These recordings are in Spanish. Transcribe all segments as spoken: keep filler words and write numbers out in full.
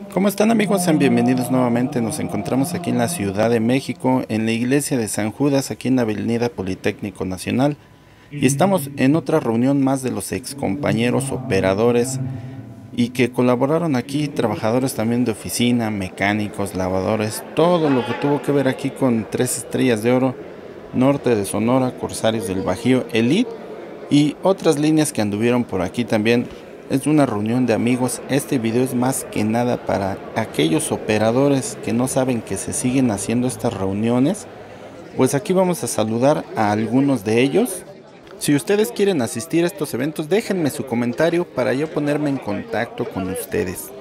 ¿Cómo están, amigos? Sean bienvenidos nuevamente. Nos encontramos aquí en la Ciudad de México, en la iglesia de San Judas, aquí en la Avenida Politécnico Nacional. Y estamos en otra reunión más de los ex compañeros operadores y que colaboraron aquí, trabajadores también de oficina, mecánicos, lavadores, todo lo que tuvo que ver aquí con Tres Estrellas de Oro, Norte de Sonora, Corsarios del Bajío, Elite y otras líneas que anduvieron por aquí también. Es una reunión de amigos. Este video es más que nada para aquellos operadores que no saben que se siguen haciendo estas reuniones. Pues aquí vamos a saludar a algunos de ellos. Si ustedes quieren asistir a estos eventos, déjenme su comentario para yo ponerme en contacto con ustedes.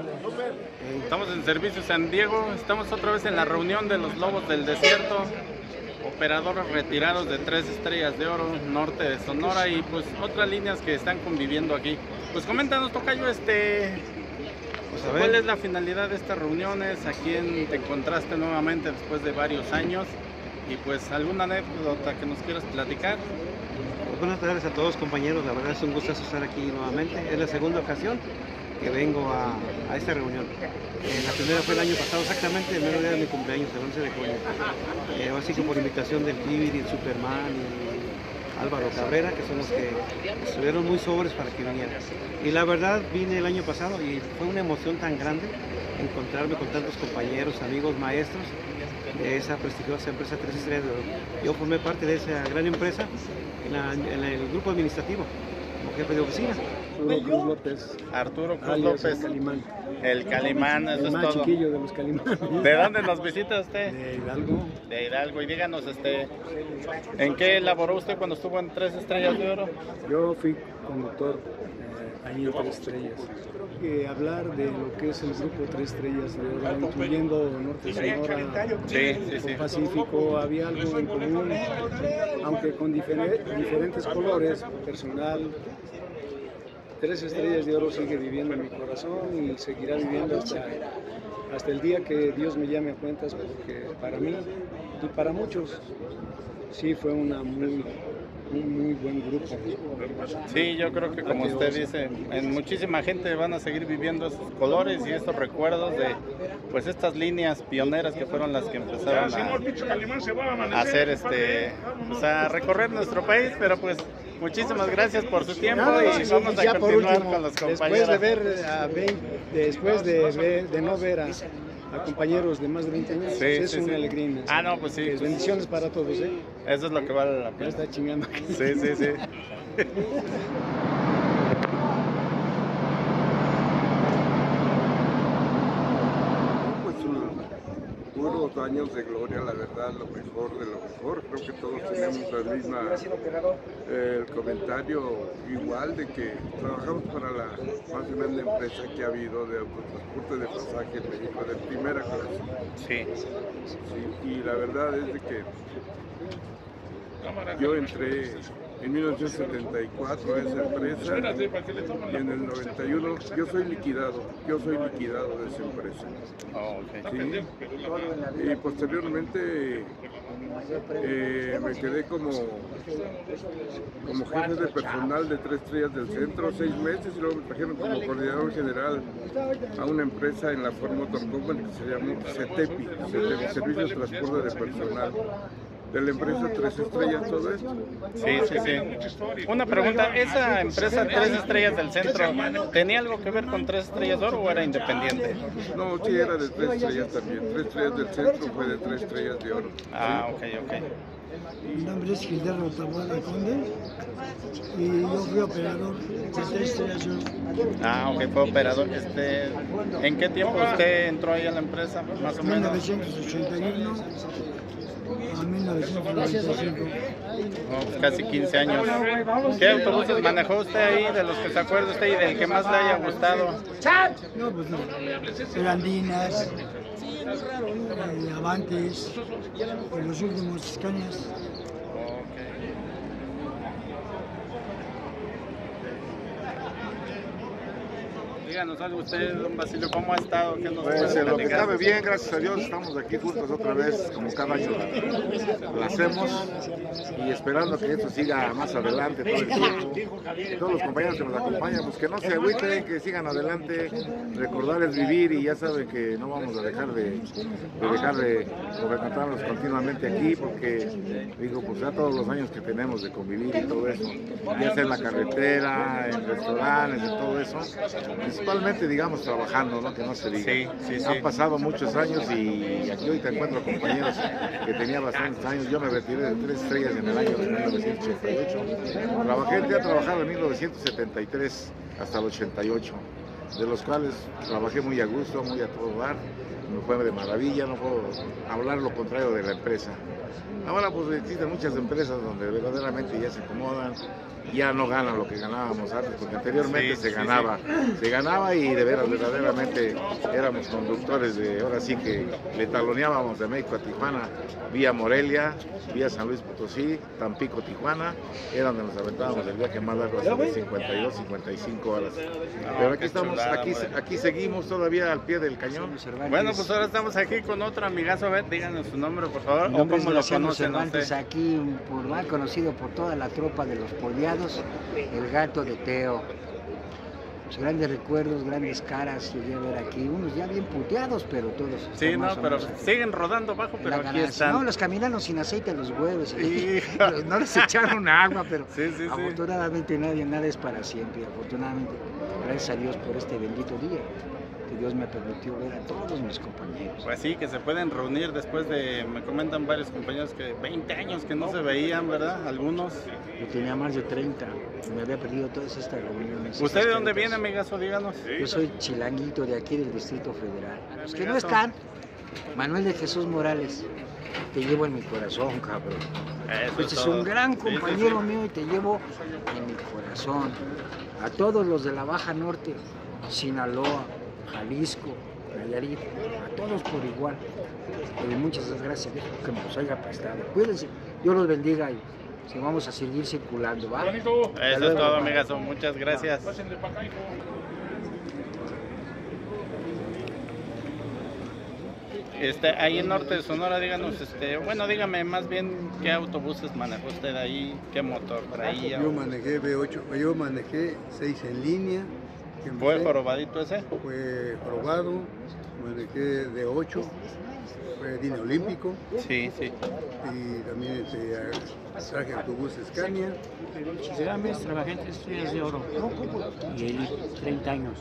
Estamos en Servicio San Diego, estamos otra vez en la reunión de los Lobos del Desierto, operadores retirados de Tres Estrellas de Oro, Norte de Sonora y pues otras líneas que están conviviendo aquí. Pues coméntanos, tocayo, este, pues a ver, ¿cuál es la finalidad de estas reuniones? ¿A quién te encontraste nuevamente después de varios años? Y pues alguna anécdota que nos quieras platicar. Pues buenas tardes a todos, compañeros, la verdad es un gusto estar aquí nuevamente. Es la segunda ocasión que vengo a, a esta reunión. Eh, la primera fue el año pasado, exactamente el mero día de mi cumpleaños, el once de junio. Eh, así que por invitación del Kibir, Superman y Álvaro Cabrera, que son los que estuvieron muy sobres para que vinieran. Y la verdad vine el año pasado y fue una emoción tan grande encontrarme con tantos compañeros, amigos, maestros de esa prestigiosa empresa Tres Estrellas de Oro. Yo formé parte de esa gran empresa en, la, en el grupo administrativo, como jefe de oficina. Arturo Cruz López. Arturo Cruz alias López. El Calimán. El Calimán, eso El es más todo. chiquillo de los Calimanes. ¿De dónde nos visita usted? De Hidalgo. De Hidalgo. Y díganos, este, ¿en qué laboró usted cuando estuvo en Tres Estrellas de Oro? Yo fui conductor eh, ahí en Tres Estrellas. Creo que hablar de lo que es el grupo Tres Estrellas de Oro, incluyendo Norte Sonora, Sí, sí, sí. Pacífico, había algo en común, aunque con difere- diferentes colores, personal. Tres Estrellas de Oro sigue viviendo en mi corazón y seguirá viviendo hasta, hasta el día que Dios me llame a cuentas, porque para mí y para muchos sí fue una muy, un muy buen grupo. Sí, yo creo que como usted dice, en muchísima gente van a seguir viviendo esos colores y estos recuerdos de pues estas líneas pioneras que fueron las que empezaron a, a hacer este, pues a recorrer nuestro país, pero pues muchísimas gracias por su tiempo y vamos a ya por continuar último, con los compañeros. después de ver a veinte, después de, ver, de no ver a, a compañeros de más de veinte años, Sí, es sí, una sí. alegría. Ah, no, pues sí. Pues bendiciones para todos, ¿eh? Eso es lo que vale la Ya pena. está chingando. Sí, sí, sí. Pues uh, puros años de gloria, la verdad, lo mejor de lo mejor. Creo que todos tenemos la misma, eh, el comentario igual de que trabajamos para la más grande empresa que ha habido de autotransporte de pasaje en México, de primera clase. Sí. Sí, y la verdad es de que yo entré en mil novecientos setenta y cuatro a esa empresa y en el noventa y uno yo soy liquidado, yo soy liquidado de esa empresa. Oh, ok. Sí. Y posteriormente eh, me quedé como, como jefe de personal de Tres Estrellas del Centro seis meses y luego me trajeron como coordinador general a una empresa en la Ford Motor Company que se llamó CETEPI, CETEPI, Servicio de Transporte de Personal. De la empresa Tres Estrellas, todo esto. Sí, sí, sí. Una pregunta, ¿esa empresa Tres Estrellas del Centro tenía algo que ver con Tres Estrellas de Oro o era independiente? No, sí, era de Tres Estrellas también. Tres Estrellas del Centro fue de Tres Estrellas de Oro. Ah, ok, ok. Mi nombre es Gilberto Taboada Conde y yo fui operador de Tres Estrellas de Oro. Ah, ok, fue operador. Este, ¿en qué tiempo usted entró ahí a la empresa, más o mil menos? novecientos ochenta y uno a mil novecientos noventa y cinco. No, pues casi quince años. ¿Qué autobuses manejó usted ahí, de los que se acuerda usted y del que más le haya gustado? No, pues no. Grandinas, eh, Avantes, y los últimos Scanias. Díganos algo usted, don Basilio, ¿cómo ha estado? ¿Qué nos Pues puede en lo que platicar? cabe bien, gracias a Dios, estamos aquí juntos otra vez, como cada año lo hacemos, y esperando que esto siga más adelante todo el tiempo. Todos los compañeros que nos acompañan, pues que no se agüiten, que sigan adelante, recordar es vivir, y ya saben que no vamos a dejar de, de dejar de, de reencontrarnos continuamente aquí, porque digo, pues ya todos los años que tenemos de convivir y todo eso, ya sea en la carretera, en restaurantes y todo eso, principalmente digamos trabajando, ¿no? Que no se diga. Sí, sí, sí. Han pasado muchos años y aquí hoy te encuentro compañeros que tenía bastantes años. Yo me retiré de Tres Estrellas en el año de mil novecientos ochenta y ocho. Trabajé, entré a trabajar de mil novecientos setenta y tres hasta el ochenta y ocho, de los cuales trabajé muy a gusto, muy a todo dar. Me fue de maravilla, no puedo hablar lo contrario de la empresa. Ahora pues existen muchas empresas donde verdaderamente ya se acomodan, ya no ganan lo que ganábamos antes, porque anteriormente Sí, se sí, ganaba, se ganaba y de veras verdaderamente éramos conductores de, ahora sí que le taloneábamos de México a Tijuana, vía Morelia, vía San Luis Potosí, Tampico, Tijuana, era donde nos aventábamos el viaje más largo, así de cincuenta y dos, cincuenta y cinco horas. Pero aquí qué estamos, chulada, aquí, hombre. aquí seguimos todavía al pie del cañón. Bueno, pues ahora estamos aquí con otro amigazo. A ver, díganos su nombre, por favor, Mi o nombre es cómo lo Graciano conocen a Cervantes, usted. aquí por, mal conocido por toda la tropa de los polviados, el gato de Teo. Pues grandes recuerdos, grandes caras llegué a ver aquí, unos ya bien puteados, pero todos. Sí, están no, más o pero menos siguen rodando bajo, en pero la aquí ganancia. están. No, los caminaron sin aceite a los huevos, Hija. no les echaron agua, pero Sí, sí, sí. afortunadamente nadie, nada es para siempre, afortunadamente, gracias a Dios por este bendito día, que Dios me permitió ver a todos mis compañeros. Pues sí, que se pueden reunir después de, me comentan varios compañeros que veinte años que no se veían, ¿verdad? Algunos. Yo tenía más de treinta, me había perdido todas estas reuniones. ¿Usted de estas dónde caretas. viene, amigazo? Díganos. Yo soy chilanguito de aquí del Distrito Federal. Los que no amigazo. están, Manuel de Jesús Morales, te llevo en mi corazón, cabrón. Eso Pues es todo. un gran Sí, sí, compañero sí. mío y te llevo en mi corazón. A todos los de la Baja Norte, Sinaloa, Jalisco, Nayarit, a todos por igual. Y muchas gracias que me los haya prestado. Cuídense, Dios los bendiga y si vamos a seguir circulando, ¿va? Eso es todo, amigazo. Muchas gracias. Este, ahí en Norte de Sonora, díganos, este, bueno, dígame más bien qué autobuses manejó usted ahí, qué motor traía. Yo manejé B ocho, yo manejé seis en línea. que ¿Fue empecé, jorobadito ese? Fue probado, manejé D ocho, fue línea olímpico Sí, sí. y también este, traje autobús Scania. Gámez, trabajé en Tres Estrellas de Oro y ahí treinta años,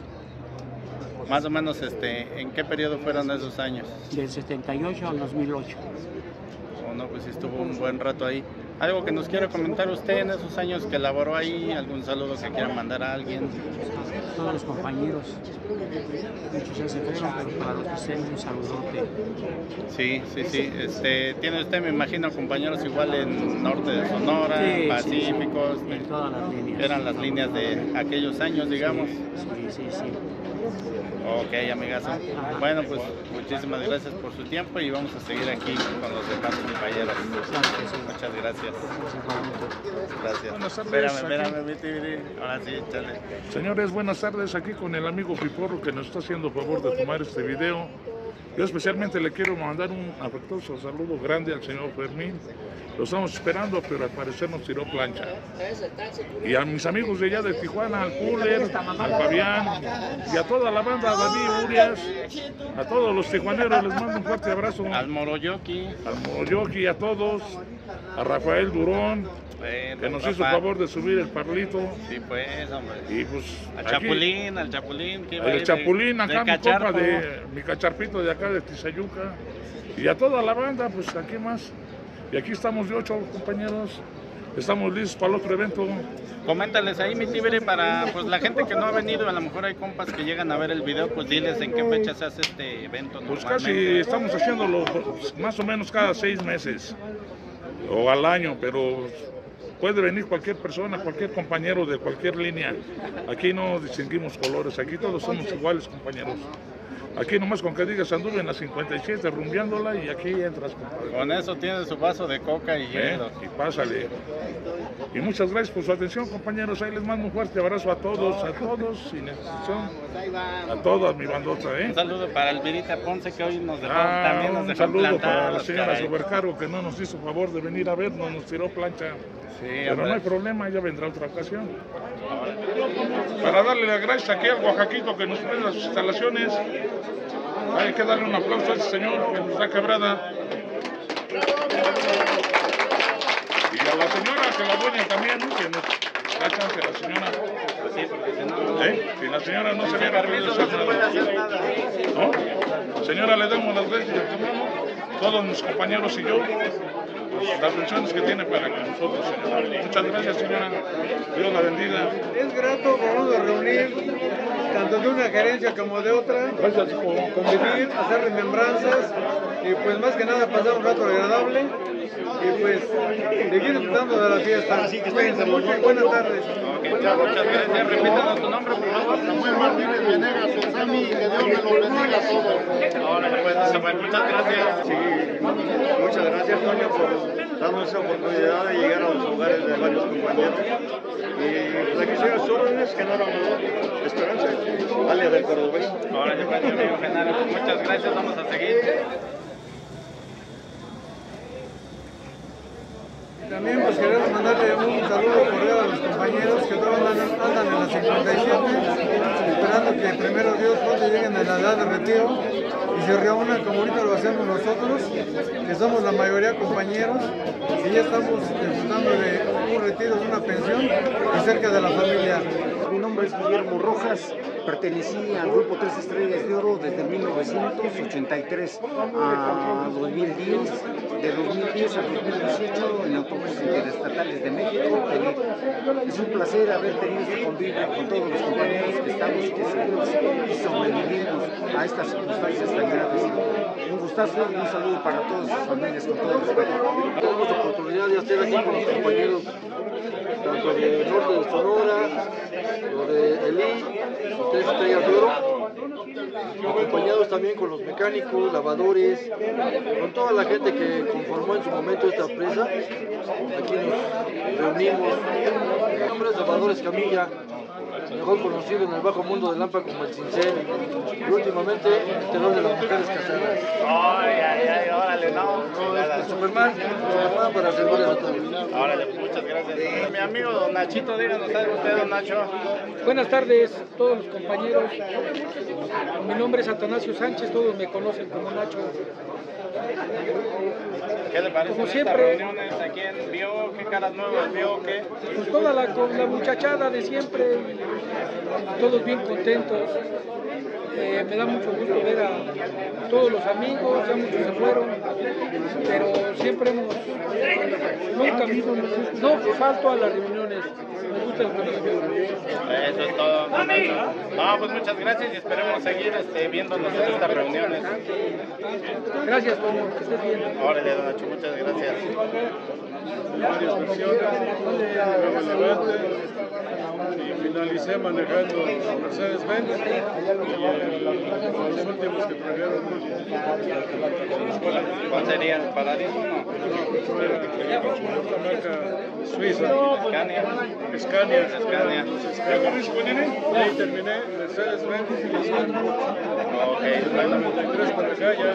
Más o menos, este, ¿en qué periodo fueron esos años? del setenta y ocho al dos mil ocho. O no, pues sí estuvo un buen rato ahí. ¿Algo que nos quiera comentar usted en esos años que laboró ahí? ¿Algún saludo que quiera mandar a alguien? Todos los compañeros, muchos ya se fueron, pero para los que estén un saludote. Sí, sí, sí. Este, tiene usted, me imagino, compañeros igual en Norte de Sonora, Sí, sí, Pacíficos. sí, en todas las líneas. Eran las líneas de aquellos años, digamos. Sí, sí, sí. Ok, amigazo. Bueno, pues muchísimas gracias por su tiempo y vamos a seguir aquí con los demás compañeros. Muchas gracias. Gracias. Buenas tardes, Espérame, aquí. espérame, vete, vete. Ahora sí, échale. Señores, buenas tardes, aquí con el amigo Piporro que nos está haciendo favor de tomar este video. Yo especialmente le quiero mandar un afectuoso saludo grande al señor Fermín. Lo estamos esperando, pero al parecer nos tiró plancha. Y a mis amigos de allá de Tijuana, al Cooler, al Fabián y a toda la banda, a David Urias, a todos los tijuaneros les mando un fuerte abrazo. Al Moroyoki. Al Moroyoki, a todos, a Rafael Durón, Bueno, que nos hizo Rafa. favor de subir el parlito. Sí, pues, hombre. Y pues Al aquí- Chapulín, al Chapulín. que iba a ir el de- Chapulín, de acá mi Cacharpo. compa de mi cacharpito de acá de Tizayuca. Y a toda la banda, pues aquí más. Y aquí estamos de ocho compañeros. Estamos listos para el otro evento. Coméntales ahí, mi Tibere, para pues la gente que no ha venido, a lo mejor hay compas que llegan a ver el video, pues diles en qué fecha se hace este evento. Pues normalmente. casi estamos haciéndolo pues, más o menos cada seis meses o al año, pero puede venir cualquier persona, cualquier compañero de cualquier línea. Aquí no distinguimos colores, aquí todos somos iguales, compañeros. Aquí nomás con que digas anduve en la cincuenta y siete rumbeándola y aquí entras, compadre. Con eso tiene su vaso de coca y ¿Eh? hielo. Y pásale. Y muchas gracias por su atención, compañeros. Ahí les mando un fuerte abrazo a todos, a todos, sin excepción, a toda mi bandota, ¿eh? Un saludo para Elvirita Ponce, que hoy nos dejó, Ah, también nos un dejó saludo para la plantados, señora caray. Supercargo, que no nos hizo favor de venir a vernos, nos tiró plancha. Sí, Pero hombre. no hay problema, ya vendrá otra ocasión. Para darle las gracias aquí al Oaxaquito que nos prende las instalaciones, hay que darle un aplauso a ese señor que nos da quebrada. Y a la señora, que la dueña también, que nos da chance a la señora. Pues sí, porque si no, no. ¿Eh? Si la señora no se Sin viera permiso no se puede hacer nada. ¿no? Señora, le damos las gracias de antemano, todos mis compañeros y yo, las funciones que tiene para con nosotros, señora. Muchas gracias, señora. Dios la bendiga. Es grato podernos reunir, tanto de una gerencia como de otra, convivir, hacer remembranzas y pues más que nada pasar un rato agradable y pues seguir disfrutando de la fiesta. Cuídense mucho y buenas tardes. Okay, muchas gracias. Repítanos tu nombre, por favor. Samuel Martínez Venegas, el Sami, que Dios me los bendiga a todos. Ahora, pues, Samuel, muchas gracias. Sí, muchas gracias, Toño, por darnos esa oportunidad de llegar a los hogares de varios compañeros. Y pues aquí estoy a sus órdenes, Genaro Esperanza, alias del Cordobés. Ahora, pues, mi amigo Genaro, muchas gracias. Vamos a seguir. También pues queremos mandarle un saludo cordial a los compañeros que todavía andan, andan en la cincuenta y siete, esperando que primero Dios pronto lleguen a la edad de retiro y se reúnan como ahorita lo hacemos nosotros, que somos la mayoría compañeros y ya estamos disfrutando de un retiro, de una pensión y cerca de la familia. Mi nombre es Guillermo Rojas, pertenecí al grupo Tres Estrellas de Oro desde mil novecientos ochenta y tres a dos mil diez, de dos mil diez a dos mil dieciocho en autobuses interestatales de México. Es un placer haber tenido este convivio con todos los compañeros que estamos y que seguimos y sobrevivimos a estas circunstancias tan graves. Un gustazo y un saludo para todas sus familias con todo respeto. Tenemos la oportunidad de estar aquí con los compañeros tanto de Norte de Sonora, o de Elí, los Tres Estrellas de Oro, acompañados también con los mecánicos, lavadores, con toda la gente que conformó en su momento esta empresa. Aquí nos reunimos. Mi nombre es Lavadores Camilla, mejor conocido en el bajo mundo del Lampa como el Cincel, y últimamente el terror de las mujeres casadas. Ay, ay, ay, órale, no. Superman, Superman para servirles a todos. Órale, muchas gracias. Mi amigo Don Nachito, díganos algo usted, Don Nacho. Buenas tardes a todos los compañeros. Mi nombre es Atanasio Sánchez, todos me conocen como Nacho. ¿Qué le parece Como estas siempre, reuniones? ¿A quién vio? ¿Qué caras nuevas vio? ¿Qué? pues toda la, la muchachada de siempre, todos bien contentos. Eh, me da mucho gusto ver a todos los amigos, ya muchos se fueron, pero siempre hemos, nunca, no falto a las reuniones, me gusta el reuniones. Eso es todo, Don Nacho. No, pues muchas gracias y esperemos seguir este, viéndonos en estas reuniones. Gracias, Toño, que estés bien. Órale, Don Nacho, muchas gracias. Varias versiones, luego Levante, y finalicé manejando Mercedes-Benz, los últimos que trajeron. ¿Cuál sería el Paradiso? No, otra marca suiza. Scania. Scania. Scania. Y ahí terminé, Mercedes-Benz y Ok, bueno, noventa y tres para acá ya.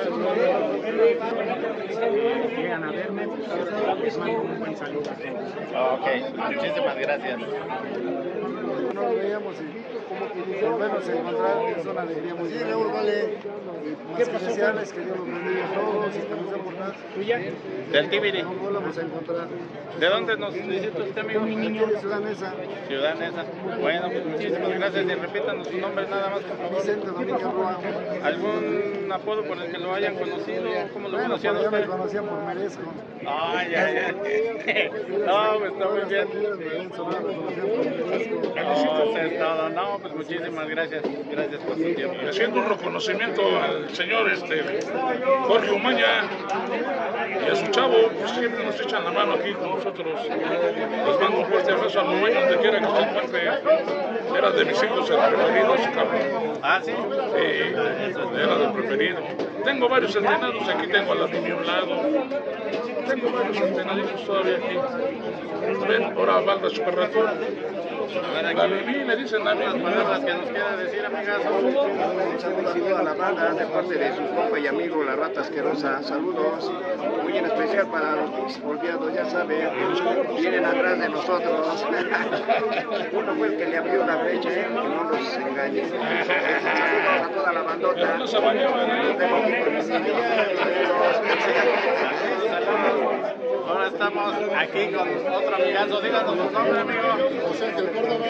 Llegan a verme, pues les mando un buen saludo a todos. Ok, muchísimas gracias. No lo veíamos y volvernos a encontrar es una alegría muy grande. Sí, Raúl, vale. Qué especiales, que Dios los bendiga a todos y que nos dé por nada. ¿Tuya? Del Tibiri. Nos volvamos a encontrar. ¿De dónde nos visita usted, amigo? Mi niño de Ciudad Neza. Ciudad Neza. Bueno, pues muchísimas gracias y repítanos su nombre nada más, por favor. Vicente Domingo Roa. ¿Algún apodo por el que lo hayan conocido? ¿Cómo lo Bueno, conocían por allá usted? me conocían por Merezco. Ay, ay, ay. No, pues está muy bien. No, eso es todo. No, pues muchísimas gracias. Gracias por su tiempo. Y haciendo un reconocimiento al señor este, Jorge Umaña y a su chavo, pues siempre nos echan la mano aquí con nosotros. Les mando un fuerte abrazo a Umaña donde quiera que se encuentre. Era de mis hijos el preferido, ese cabrón. Ah, sí. Sí, era del preferido. Tengo varios centenados, aquí tengo a la niña a un lado. Tengo varios centenaditos todavía aquí. Ven, ahora valga super ratón. La Vivi, le dicen a mí. Las palabras que nos queda decir, amigazo. Un saludo a la banda de parte de su compa y amigo La Rata Asquerosa. Saludos. Muy en especial para los pinches volteados, ya saben. Vienen atrás de nosotros. Uno fue el que le abrió la brecha, ¿eh? Que no nos engañe. Saludos a toda la bandota. Los tengo aquí con mis niños. Ahora estamos aquí con otro amigazo. Díganos su nombre, amigo. José Ángel Córdoba,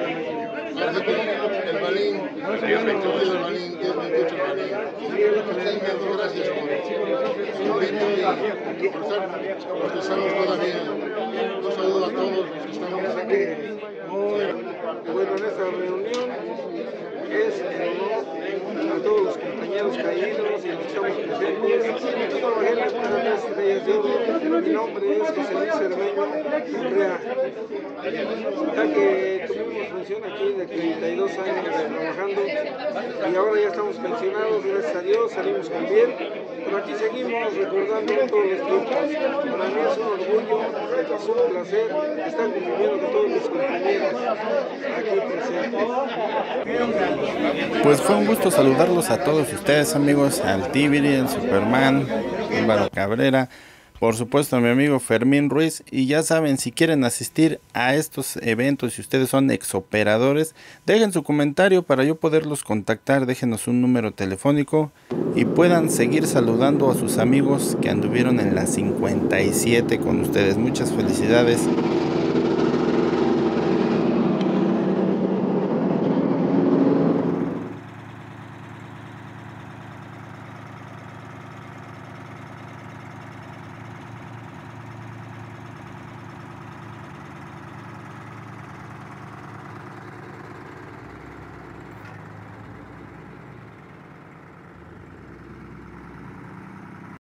el Balín, diez veintiocho el Balín, diez veintiocho el Balín. Muchas gracias por el convite y por estar protestando todavía. Un saludo a todos los que estamos aquí. Bueno, en esta reunión es en honor a todos los compañeros caídos y los que estamos presentes. Todo lo que es para las estrellas de oro. Mi nombre es José Luis Cermeño Correa. Ya que tuvimos función aquí de treinta y dos años trabajando y ahora ya estamos pensionados, gracias a Dios, salimos con bien. Pero aquí seguimos recordando todos los tiempos. Para mí es un orgullo, es un placer estar conviviendo con todos mis compañeros aquí presentes. Pues fue un gusto saludarlos a todos ustedes, amigos, al Tibiri, el Superman, Álvaro Cabrera, por supuesto a mi amigo Fermín Ruiz. Y ya saben, si quieren asistir a estos eventos, si ustedes son exoperadores, dejen su comentario para yo poderlos contactar, déjenos un número telefónico y puedan seguir saludando a sus amigos que anduvieron en la cincuenta y siete con ustedes. Muchas felicidades.